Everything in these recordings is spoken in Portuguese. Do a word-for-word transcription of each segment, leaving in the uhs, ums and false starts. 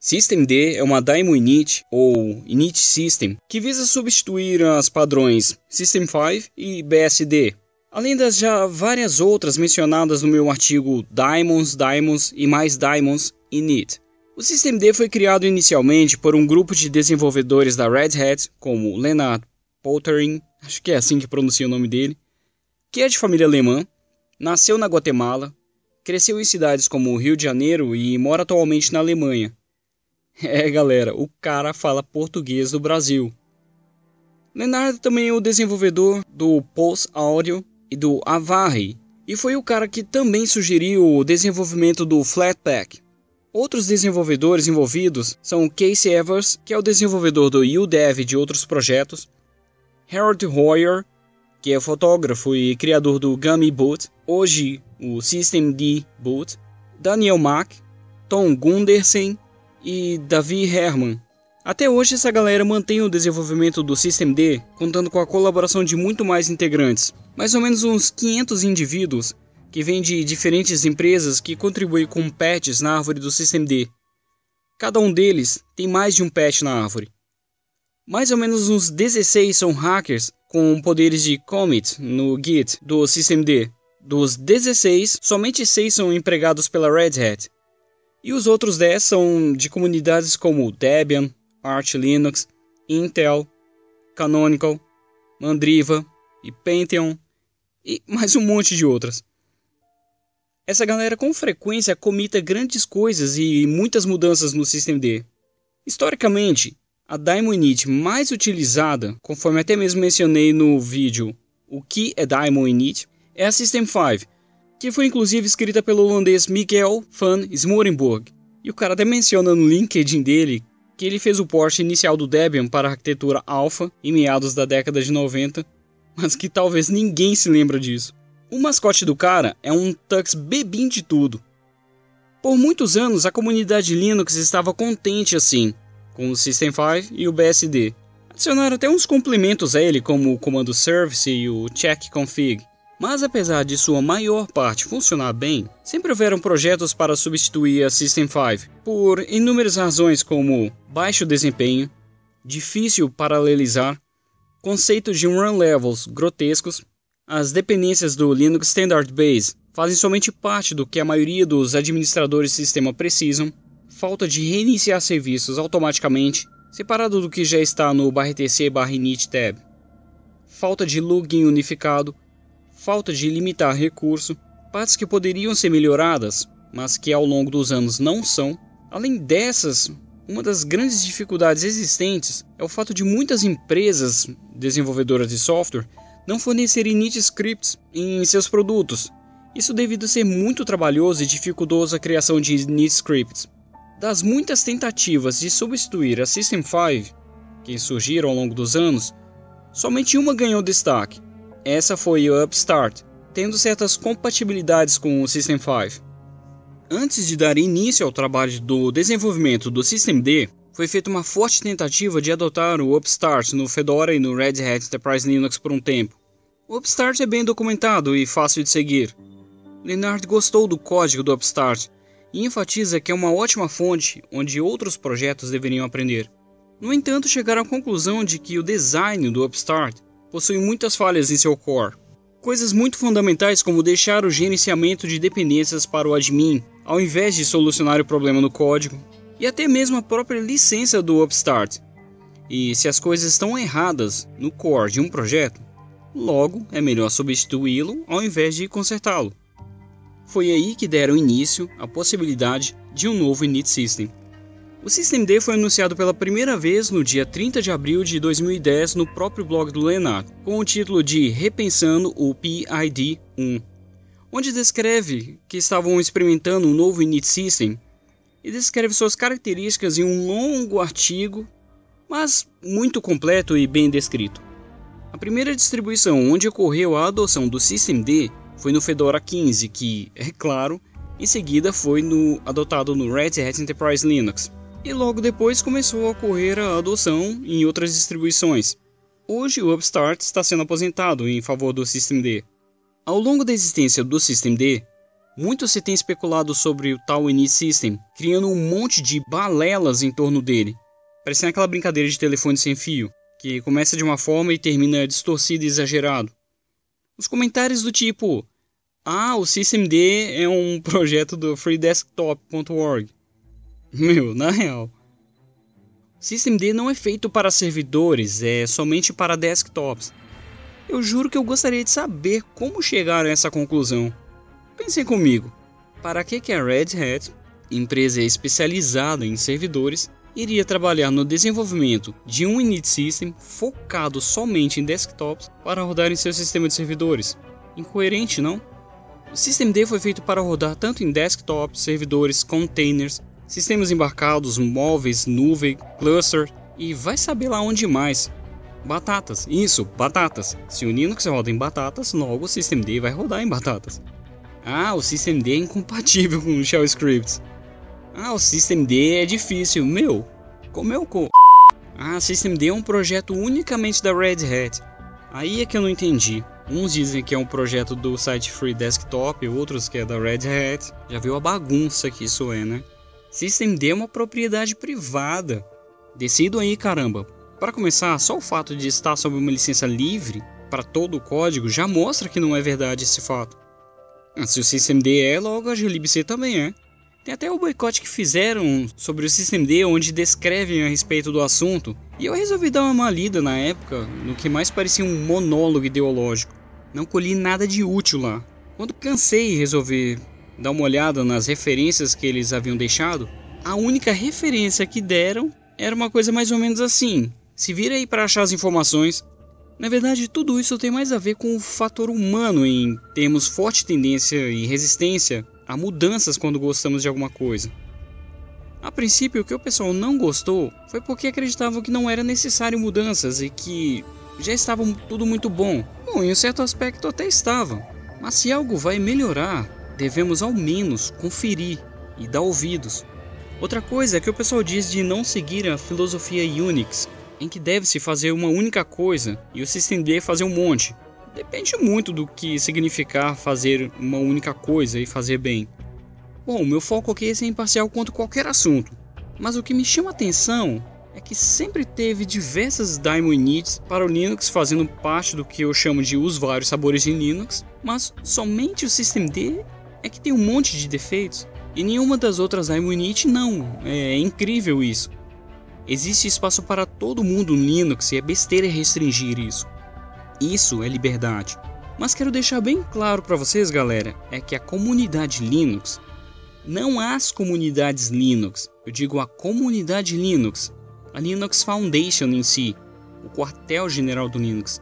Systemd é uma Daemon Init, ou Init System, que visa substituir as padrões System cinco e B S D, além das já várias outras mencionadas no meu artigo Daemons, Daemons e mais Daemons Init. O Systemd foi criado inicialmente por um grupo de desenvolvedores da Red Hat, como Lennart Poettering, acho que é assim que pronuncia o nome dele, que é de família alemã, nasceu na Guatemala, cresceu em cidades como Rio de Janeiro e mora atualmente na Alemanha. É, galera, o cara fala português do Brasil. Lennart também é o desenvolvedor do Pulse Audio e do Avari, e foi o cara que também sugeriu o desenvolvimento do Flatpak. Outros desenvolvedores envolvidos são Casey Evers, que é o desenvolvedor do U Dev e de outros projetos, Harold Hoyer, que é fotógrafo e criador do Gummy Boot, hoje o Systemd Boot, Daniel Mack, Tom Gundersen e Davi Herman. Até hoje essa galera mantém o desenvolvimento do Systemd, contando com a colaboração de muito mais integrantes, mais ou menos uns quinhentos indivíduos que vêm de diferentes empresas que contribuem com patches na árvore do Systemd. Cada um deles tem mais de um patch na árvore. Mais ou menos uns dezesseis são hackers com poderes de commit no Git do Systemd. Dos dezesseis, somente seis são empregados pela Red Hat. E os outros dez são de comunidades como Debian, Arch Linux, Intel, Canonical, Mandriva e Pantheon e mais um monte de outras. Essa galera com frequência comita grandes coisas e muitas mudanças no Systemd. Historicamente, a Daemon Init mais utilizada, conforme até mesmo mencionei no vídeo o que é Daemon Init, é a System cinco, que foi inclusive escrita pelo holandês Miguel van Smorenburg. E o cara até menciona no LinkedIn dele que ele fez o port inicial do Debian para a arquitetura Alpha em meados da década de noventa, mas que talvez ninguém se lembra disso. O mascote do cara é um Tux bebim de tudo. Por muitos anos a comunidade Linux estava contente assim, com o System cinco e o B S D. Adicionaram até uns complementos a ele, como o comando service e o check config. Mas apesar de sua maior parte funcionar bem, sempre houveram projetos para substituir a System cinco, por inúmeras razões como baixo desempenho, difícil paralelizar, conceitos de run levels grotescos, as dependências do Linux Standard Base fazem somente parte do que a maioria dos administradores de sistema precisam, falta de reiniciar serviços automaticamente, separado do que já está no barra etc barra init tab, falta de login unificado, falta de limitar recurso, partes que poderiam ser melhoradas, mas que ao longo dos anos não são. Além dessas, uma das grandes dificuldades existentes é o fato de muitas empresas desenvolvedoras de software não fornecerem init scripts em seus produtos. Isso devido a ser muito trabalhoso e dificultoso a criação de init scripts. Das muitas tentativas de substituir a System cinco que surgiram ao longo dos anos, somente uma ganhou destaque. Essa foi o Upstart, tendo certas compatibilidades com o System cinco. Antes de dar início ao trabalho do desenvolvimento do Systemd, foi feita uma forte tentativa de adotar o Upstart no Fedora e no Red Hat Enterprise Linux por um tempo. O Upstart é bem documentado e fácil de seguir. Lennart gostou do código do Upstart e enfatiza que é uma ótima fonte onde outros projetos deveriam aprender. No entanto, chegaram à conclusão de que o design do Upstart possui muitas falhas em seu core. Coisas muito fundamentais como deixar o gerenciamento de dependências para o admin, ao invés de solucionar o problema no código, e até mesmo a própria licença do Upstart. E se as coisas estão erradas no core de um projeto, logo é melhor substituí-lo ao invés de consertá-lo. Foi aí que deram início à possibilidade de um novo init system. O Systemd foi anunciado pela primeira vez no dia trinta de abril de dois mil e dez no próprio blog do Lennart, com o título de Repensando o P I D um, onde descreve que estavam experimentando um novo init system e descreve suas características em um longo artigo, mas muito completo e bem descrito. A primeira distribuição onde ocorreu a adoção do Systemd foi no Fedora quinze, que, é claro, em seguida foi no, adotado no Red Hat Enterprise Linux. E logo depois começou a ocorrer a adoção em outras distribuições. Hoje o Upstart está sendo aposentado em favor do Systemd. Ao longo da existência do Systemd, Muito se tem especulado sobre o tal Init System, criando um monte de balelas em torno dele, parecendo aquela brincadeira de telefone sem fio, que começa de uma forma e termina distorcido e exagerado. Os comentários do tipo: ah, o systemd é um projeto do free desktop ponto org. Meu, na real, o systemd não é feito para servidores, é somente para desktops. Eu juro que eu gostaria de saber como chegaram a essa conclusão. Pensem comigo, para que que a Red Hat, empresa especializada em servidores, iria trabalhar no desenvolvimento de um init system focado somente em desktops para rodar em seu sistema de servidores? Incoerente, não? O systemd foi feito para rodar tanto em desktops, servidores, containers, sistemas embarcados, móveis, nuvem, cluster e vai saber lá onde mais. Batatas, isso, batatas. Se o Linux roda em batatas, logo o systemd vai rodar em batatas. Ah, o systemd é incompatível com o shell scripts. Ah, o systemd é difícil. Meu, como é o co... Ah, systemd é um projeto unicamente da Red Hat. Aí é que eu não entendi. Uns dizem que é um projeto do site Free Desktop, outros que é da Red Hat. Já viu a bagunça que isso é, né? Systemd é uma propriedade privada. Decidam aí, caramba. Para começar, só o fato de estar sob uma licença livre para todo o código já mostra que não é verdade esse fato. Ah, se o systemd é, logo a glibc também é. Tem até o boicote que fizeram sobre o systemd, onde descrevem a respeito do assunto, e eu resolvi dar uma lida na época, no que mais parecia um monólogo ideológico. Não colhi nada de útil lá. Quando cansei e resolvi dar uma olhada nas referências que eles haviam deixado, a única referência que deram era uma coisa mais ou menos assim: se vira aí para achar as informações. Na verdade, tudo isso tem mais a ver com o fator humano, em termos forte tendência e resistência a mudanças quando gostamos de alguma coisa. A princípio, o que o pessoal não gostou foi porque acreditavam que não era necessário mudanças e que já estava tudo muito bom. Bom, em um certo aspecto até estava, mas se algo vai melhorar, devemos ao menos conferir e dar ouvidos. Outra coisa é que o pessoal diz de não seguir a filosofia Unix, em que deve-se fazer uma única coisa e o systemd fazer um monte. Depende muito do que significar fazer uma única coisa e fazer bem. Bom, o meu foco aqui é ser imparcial quanto qualquer assunto, mas o que me chama a atenção é que sempre teve diversas daemon inits para o Linux fazendo parte do que eu chamo de os vários sabores de Linux, mas somente o systemd é que tem um monte de defeitos e nenhuma das outras daemon init não. É incrível isso. Existe espaço para todo mundo no Linux e é besteira restringir isso. Isso é liberdade. Mas quero deixar bem claro para vocês, galera, é que a comunidade Linux, não as comunidades Linux, eu digo a comunidade Linux, a Linux Foundation em si, o quartel-general do Linux.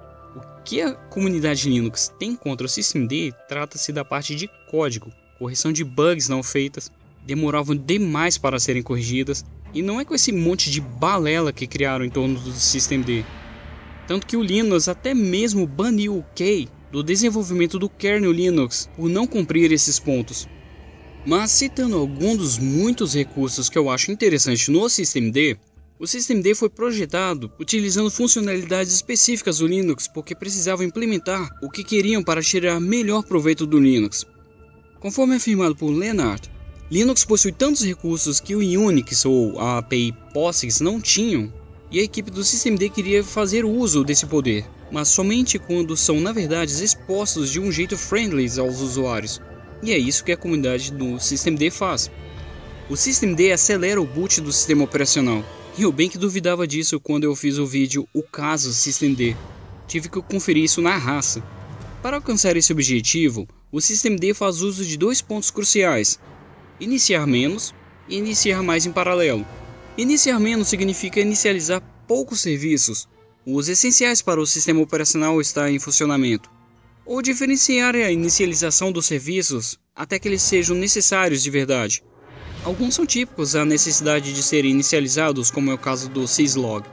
O que a comunidade Linux tem contra o systemd trata-se da parte de código, correção de bugs não feitas, demoravam demais para serem corrigidas, e não é com esse monte de balela que criaram em torno do systemd. Tanto que o Linux até mesmo baniu o key do desenvolvimento do kernel Linux por não cumprir esses pontos. Mas citando alguns dos muitos recursos que eu acho interessante no systemd, o systemd foi projetado utilizando funcionalidades específicas do Linux porque precisavam implementar o que queriam para tirar melhor proveito do Linux. Conforme afirmado por Lennart, Linux possui tantos recursos que o Unix ou a A P I POSIX não tinham, e a equipe do systemd queria fazer uso desse poder, mas somente quando são na verdade expostos de um jeito friendly aos usuários, e é isso que a comunidade do systemd faz. O systemd acelera o boot do sistema operacional, e eu bem que duvidava disso quando eu fiz o vídeo O Caso Systemd. Tive que conferir isso na raça. Para alcançar esse objetivo, o systemd faz uso de dois pontos cruciais: iniciar menos e iniciar mais em paralelo. Iniciar menos significa inicializar poucos serviços, os essenciais para o sistema operacional estar em funcionamento, ou diferenciar a inicialização dos serviços até que eles sejam necessários de verdade. Alguns são típicos à necessidade de serem inicializados, como é o caso do syslog.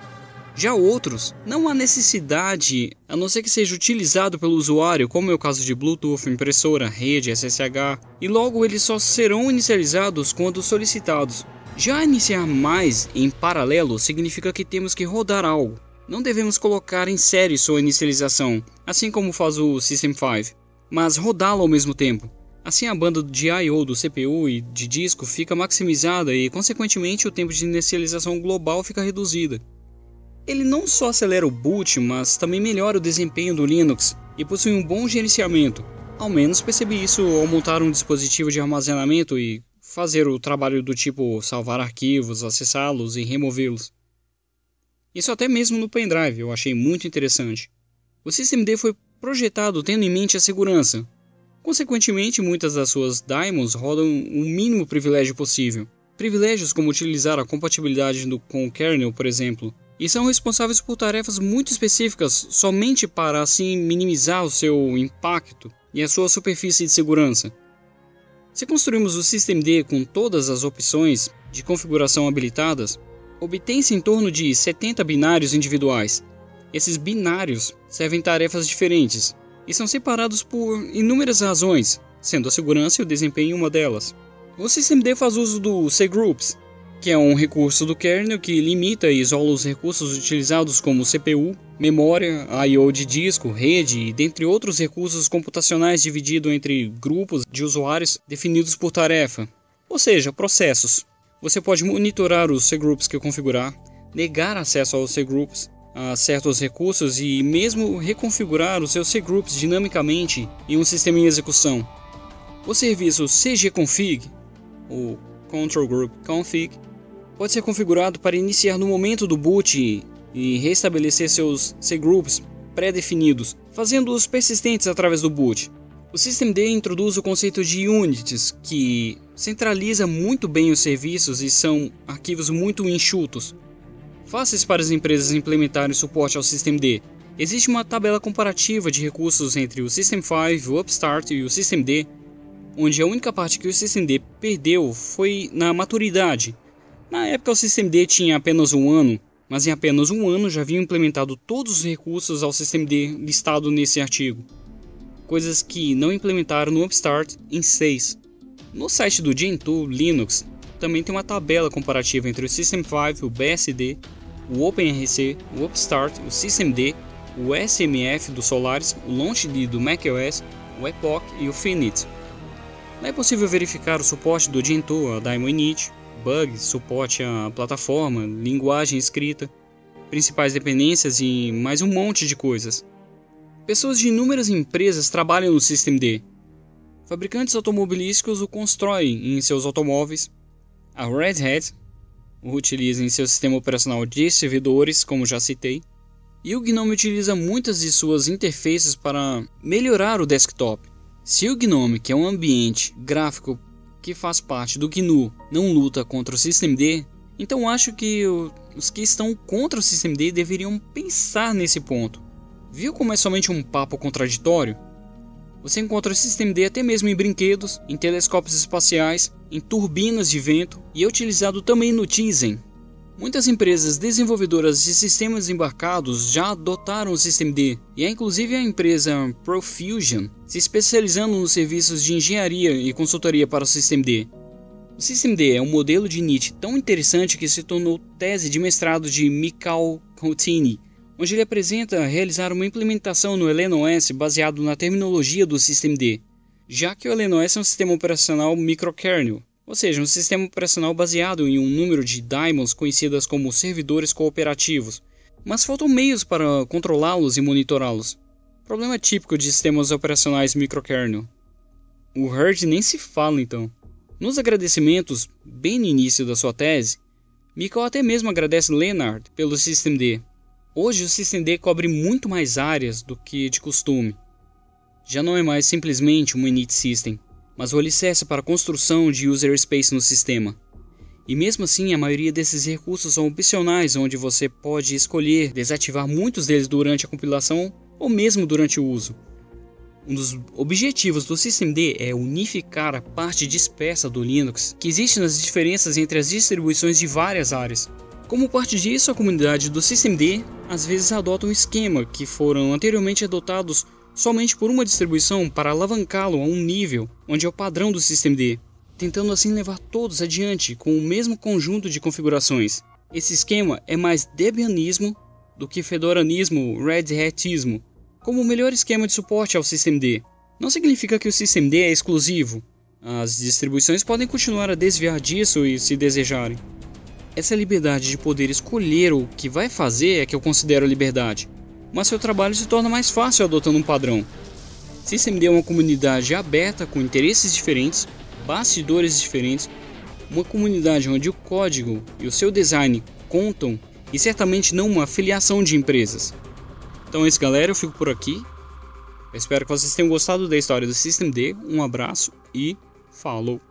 Já outros, não há necessidade, a não ser que seja utilizado pelo usuário, como é o caso de Bluetooth, impressora, rede, S S H, e logo eles só serão inicializados quando solicitados. Já iniciar mais em paralelo significa que temos que rodar algo. Não devemos colocar em série sua inicialização, assim como faz o System cinco, mas rodá-lo ao mesmo tempo. Assim a banda de I O do C P U e de disco fica maximizada e, consequentemente, o tempo de inicialização global fica reduzida. Ele não só acelera o boot, mas também melhora o desempenho do Linux e possui um bom gerenciamento. Ao menos percebi isso ao montar um dispositivo de armazenamento e fazer o trabalho do tipo salvar arquivos, acessá-los e removê-los. Isso até mesmo no pendrive eu achei muito interessante. O systemd foi projetado tendo em mente a segurança. Consequentemente, muitas das suas daemons rodam o mínimo privilégio possível. Privilégios como utilizar a compatibilidade do, com o kernel, por exemplo, e são responsáveis por tarefas muito específicas somente para assim minimizar o seu impacto e a sua superfície de segurança. Se construímos o systemd com todas as opções de configuração habilitadas, obtém-se em torno de setenta binários individuais. Esses binários servem tarefas diferentes e são separados por inúmeras razões, sendo a segurança e o desempenho uma delas. O systemd faz uso do cgroups, que é um recurso do kernel que limita e isola os recursos utilizados como C P U, memória, I O de disco, rede e dentre outros recursos computacionais dividido entre grupos de usuários definidos por tarefa, ou seja, processos. Você pode monitorar os cgroups que configurar, negar acesso aos cgroups a certos recursos e mesmo reconfigurar os seus cgroups dinamicamente em um sistema em execução. O serviço cgconfig, ou control group config, pode ser configurado para iniciar no momento do boot e restabelecer seus cgroups pré-definidos, fazendo-os persistentes através do boot. O systemd introduz o conceito de units, que centraliza muito bem os serviços e são arquivos muito enxutos, fáceis para as empresas implementarem suporte ao systemd. Existe uma tabela comparativa de recursos entre o system cinco, o Upstart e o systemd, onde a única parte que o systemd perdeu foi na maturidade. Na época o systemd tinha apenas um ano, mas em apenas um ano já haviam implementado todos os recursos ao systemd listado nesse artigo, coisas que não implementaram no Upstart em seis. No site do Gentoo Linux também tem uma tabela comparativa entre o system cinco, o B S D, o OpenRC, o Upstart, o systemd, o S M F do Solaris, o Launchd do macOS, o Epoch e o Finite. Lá é possível verificar o suporte do Gentoo a daemon init, bugs, suporte à plataforma, linguagem escrita, principais dependências e mais um monte de coisas. Pessoas de inúmeras empresas trabalham no systemd. Fabricantes automobilísticos o constroem em seus automóveis. A Red Hat o utiliza em seu sistema operacional de servidores, como já citei. E o GNOME utiliza muitas de suas interfaces para melhorar o desktop. Se o GNOME, que é um ambiente gráfico que faz parte do G N U, não luta contra o systemd, então acho que os que estão contra o systemd deveriam pensar nesse ponto. Viu como é somente um papo contraditório? Você encontra o systemd até mesmo em brinquedos, em telescópios espaciais, em turbinas de vento e é utilizado também no Tizen. Muitas empresas desenvolvedoras de sistemas embarcados já adotaram o systemd, e há inclusive a empresa Profusion se especializando nos serviços de engenharia e consultoria para o systemd. O systemd é um modelo de init tão interessante que se tornou tese de mestrado de Mikhail Khotini, onde ele apresenta realizar uma implementação no LeNOS baseado na terminologia do systemd, já que o LeNOS é um sistema operacional microkernel, ou seja, um sistema operacional baseado em um número de daemons conhecidas como servidores cooperativos, mas faltam meios para controlá-los e monitorá-los. Problema típico de sistemas operacionais microkernel. O herd nem se fala então. Nos agradecimentos, bem no início da sua tese, Mikhail até mesmo agradece Leonard pelo systemd. Hoje o systemd cobre muito mais áreas do que de costume. Já não é mais simplesmente um init system, mas o alicerce para a construção de user space no sistema. E mesmo assim, a maioria desses recursos são opcionais, onde você pode escolher desativar muitos deles durante a compilação ou mesmo durante o uso. Um dos objetivos do systemd é unificar a parte dispersa do Linux que existe nas diferenças entre as distribuições de várias áreas. Como parte disso, a comunidade do systemd às vezes adota um esquema que foram anteriormente adotados somente por uma distribuição para alavancá-lo a um nível onde é o padrão do systemd, tentando assim levar todos adiante com o mesmo conjunto de configurações. Esse esquema é mais debianismo do que fedoranismo, red hatismo, como o melhor esquema de suporte ao systemd. Não significa que o systemd é exclusivo. As distribuições podem continuar a desviar disso e se desejarem. Essa liberdade de poder escolher o que vai fazer é que eu considero liberdade, mas seu trabalho se torna mais fácil adotando um padrão. systemd é uma comunidade aberta com interesses diferentes, bastidores diferentes, uma comunidade onde o código e o seu design contam e certamente não uma filiação de empresas. Então é isso, galera, eu fico por aqui. Eu espero que vocês tenham gostado da história do systemd. Um abraço e falou!